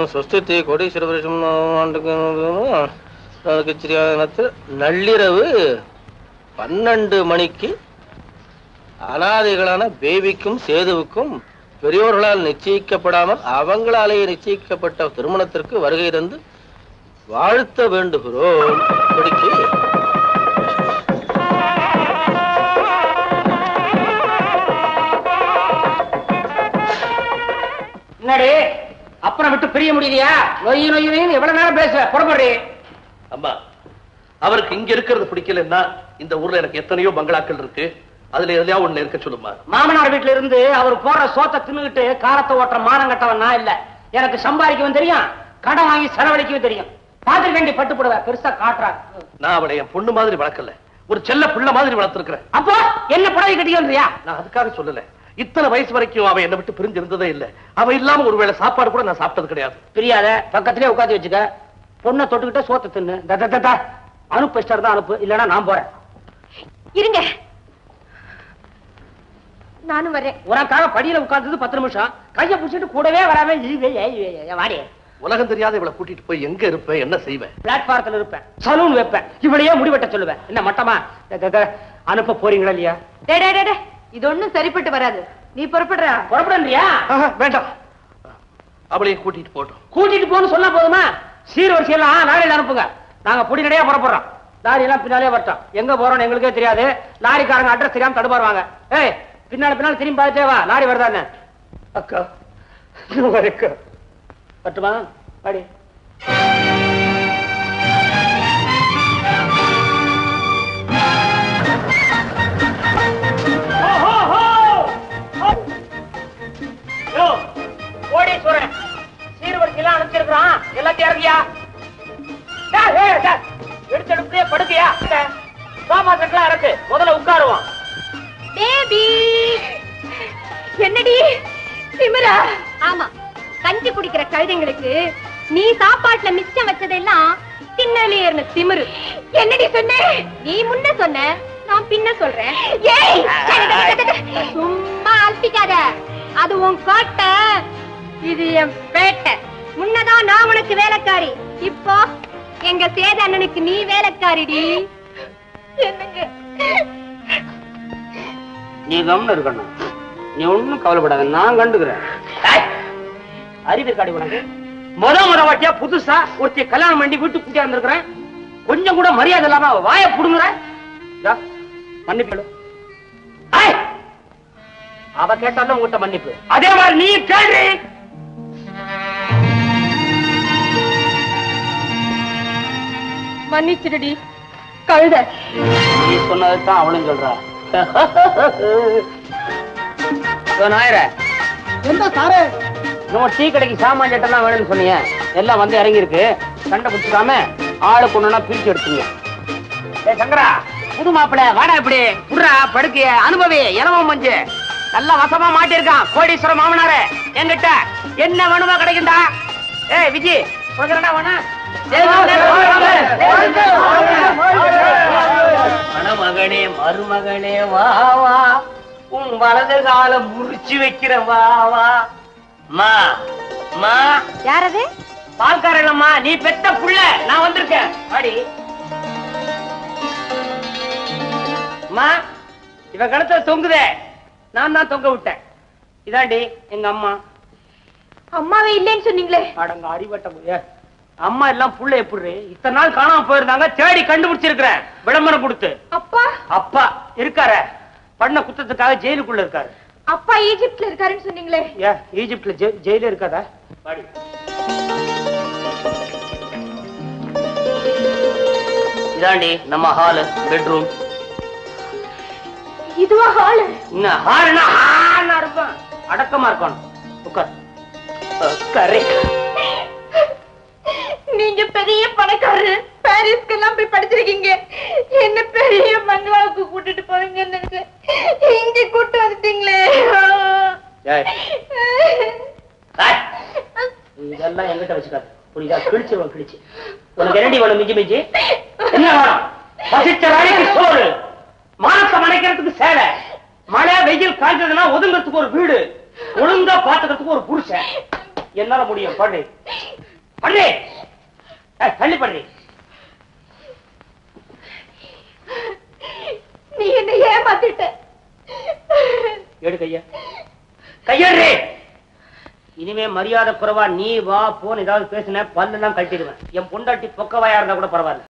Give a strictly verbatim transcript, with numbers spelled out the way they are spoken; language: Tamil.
சொஸ்தி கோடீஸ்வர ஆண்டுக்கு நள்ளிரவு பன்னெண்டு மணிக்கு அனாதைகளான பேபிக்கும் சேதுவுக்கும் பெரியோர்களால் நிச்சயிக்கப்படாமல் அவங்களாலேயே நிச்சயிக்கப்பட்ட திருமணத்திற்கு வருகை தந்து வாழ்த்த வேண்டுகிறோம். படிக்கு என்னடி அப்புறம் விட்டு பிரிய முடியலையா? நொய் நொய் எவ்வளவு நேரம் பேச புறப்படுறே. அம்மா, அவருக்கு இங்க இருக்கிறது பிடிக்கலன்னா இந்த ஊர்ல எனக்கு எத்தனையோ பங்களாக்கள் இருக்கு, அதுல எதுலயா ஒண்ணு இருக்க சொல்லுமா. மாமனார் வீட்டுல இருந்து அவர் போற சோத்தை தின்னுகிட்டு காலத்தை ஓட்டுற மானம் கட்டவன் நான் இல்ல. எனக்கு சம்பாதிக்கவும் தெரியும், கடன் வாங்கி செலவழிக்கவும் தெரியும். பாத்திர வேண்டி பட்டுப்படுவேன், பெருசா காட்டுறாங்க. நான் அவளை என் பொண்ணு மாதிரி வளர்க்கல, ஒரு செல்ல பிள்ளை மாதிரி வளர்த்திருக்கிறேன். அப்போ என்ன புடவை கட்டிக்கிறியா? நான் அதுக்காக சொல்லல. இத்தனை வயசு வரைக்கும் அவன் என்னை விட்டு பிரிஞ்சு இருந்ததே இல்ல. அவன் இல்லாம ஒருவேளை சாப்பாடு கூட நான் சாப்பிட்டது கிடையாது. பிரியாத, பக்கத்திலே உட்காந்து வச்சுக்க. பொண்ணை தொட்டுக்கிட்ட சோத்தை தின்னு. அனுப்பு தான் அனுப்பு, இல்லன்னா நான் போறேன். இருங்க, நானும் வரேன். உனக்காக படியில உட்கார்ந்தது பத்து நிமிஷம், கைய பிடிச்சிட்டு கூடவே வராம வாடி. உலகம் தெரியாத இவளை கூட்டிட்டு போய் எங்க இருப்பேன், என்ன செய்வேன்? பிளாட்பாரத்தில் இருப்பேன், சலூன் வைப்பேன், இவளையே முடிவெட்ட சொல்லுவேன். என்ன மட்டமா? அனுப்ப போறீங்களா இல்லையா? இது ஒண்ணும் சரிப்பட்டு வராது. நீ புறப்படுற? புறப்படுறியா? வேண்டாம், அவளையே கூட்டிட்டு போட்டோம். கூட்டிட்டு போன்னு சொன்னா போதுமா? சீர் வரிசையெல்லாம் லாரியில அனுப்புங்க, நாங்க பொடி நடையா புறப்படுறோம். லாரி எல்லாம் பின்னாலே வரட்டும். எங்க போறோம்னு எங்களுக்கே தெரியாது. லாரிக்காரங்க அட்ரஸ் தெரியாம தடுமாறுவாங்க. ஏய், பின்னால பின்னால திரும்பி பார்த்துட்டே வா, லாரி வருதான்னு. அக்கா பட்டுமா பாடி. கோடீஸ்வரன் சீர்வரிசையெல்லாம் அனுப்பிச்சிருக்கான், எல்லாத்தையும் இறங்கியா எடுத்து படுக்கையா சோமா செட்லாம் இறக்கு, முதல்ல உட்காருவோம். பேபி என்னடி திமிரா? ஆமா, கஞ்சி குடிக்கிற கழுதைங்களுக்கு நீ சாப்பாட்டுல மிச்சம் வச்சதெல்லாம் தின்னலேர்னு திமிரு. என்னடி சொன்ன? நீ முன்ன சொன்ன, நான் பின்ன சொல்றேன். சும்மா அல்பிக்காத, அது உன் கோட்டை, இது என் பேட்டை. முன்னதான் நான் உனக்கு வேலைக்காரி, இப்போ எங்க சேத அண்ணனுக்கு நீ வேலைக்காரிடி. என்னங்க நீ கவனம் இருக்கணும், நீ ஒண்ணும் கவலைப்படாத, நான் கண்டுக்கிறேன். அறிவு காடி உனக்கு முத முத வாட்டியா புதுசா ஒருத்தி கல்யாணம் பண்ணி வீட்டு கூட்டியா இருந்திருக்கிறேன். கொஞ்சம் கூட மரியாதை இல்லாம வாய புடுங்குற. மன்னிப்பு அவ கேட்டாலும் உங்ககிட்ட மன்னிப்பு, அதே மாதிரி நீ கேள்வி. மன்னிச்சிடுடி கழுத. நீ சொன்னதுதான் அவளும் சொல்றா. நாயர என்ன சாரே, நம்ம டீ கடைக்கு சாமான் சட்டெல்லாம் வேணும்னு சொன்னீங்க, எல்லாம் வந்து இறங்கி இருக்கு. சண்டை பிடிச்சிக்காம ஆளுக்கு ஒண்ணுனா பிரிச்சு எடுத்துங்க. ஏ சங்கரா, புது மாப்பிள்ள வாடா, இப்படி புடுறா படுக்கைய அனுபவி. இளவம் மஞ்சு நல்லா வசமா மாட்டிருக்கான் கோடீஸ்வர மாமனார. என்கிட்ட என்ன வேணுமா கிடைக்குண்டா. ஏ விஜி சொல்றா வேணா. மணமகனே மருமகனே வா வா, உன் வலது காலம் முறிச்சு வைக்கிற வா வா. மா மா யாரது? பால்காரம்மா, நீ பெத்த புள்ள, நான் வந்திருக்கேன். அடி அம்மா, இவ கழுத்துல தொங்குதே, நான் தான் தொங்க விட்டேன். இதாண்டி எங்க அம்மா. அம்மாவே இல்லைன்னு சொன்னீங்களே. அடங்க அறிவட்ட அம்மா எல்லாம் புள்ள எப்படி இத்தனை நாள் காணாம போயிருந்தாங்க, தேடி கண்டுபிடிச்சிருக்கிறேன் விளம்பரம் கொடுத்து. அப்பா? அப்பா இருக்காரு, பண்ண குத்தத்துக்காக ஜெயிலுக்குள்ள இருக்காரு. அப்பா ஈஜிப்ட்ல இருக்காருன்னு சொன்னீங்களே. ஏ, ஈஜிப்ட்ல ஜெயில இருக்காதா? இதாண்டி நம்ம ஹாலு, பெட்ரூம். இதுவா ஹாலு? ஹாலுனா ஹாலா இருப்பான், அடக்கமா இருக்கணும். உட்கார். நீங்க பெரிய பணக்காரரு, பாரிஸ்க்கு எல்லாம் போய் படிச்சிருக்கீங்க, என்ன பெரிய மங்களாவுக்கு கூட்டிட்டு போவீங்கன்னு இங்க கூட்டு வந்துட்டீங்களே. இதெல்லாம் எங்கிட்ட வச்சுக்காது, புரியுதா? கிழிச்சிருவோம், கிழிச்சு. உனக்கு என்னடி வேணும்? மிஞ்சி மிஞ்சி என்ன வேணும்? பசிச்ச வேலைக்கு சோறு, மானத்தை மறைக்கிறதுக்கு சேலை, மழை வெயில் காய்ச்சதுன்னா ஒதுங்கிறதுக்கு ஒரு வீடு, ஒழுங்கா பாத்துக்கிறதுக்கு ஒரு புருஷன். என்னால முடியும். பண்ணு. படுறே தள்ளி படுறே. நீ என்ன ஏமாத்திட்ட. எடு கையா கையாடுறே. இனிமே மரியாதை குறைவா நீ வா போன் ஏதாவது பேசின பல்லெல்லாம் கட்டிடுவேன். என் பொண்டாட்டி பொக்கவாயா இருந்தா கூட பரவாயில்ல.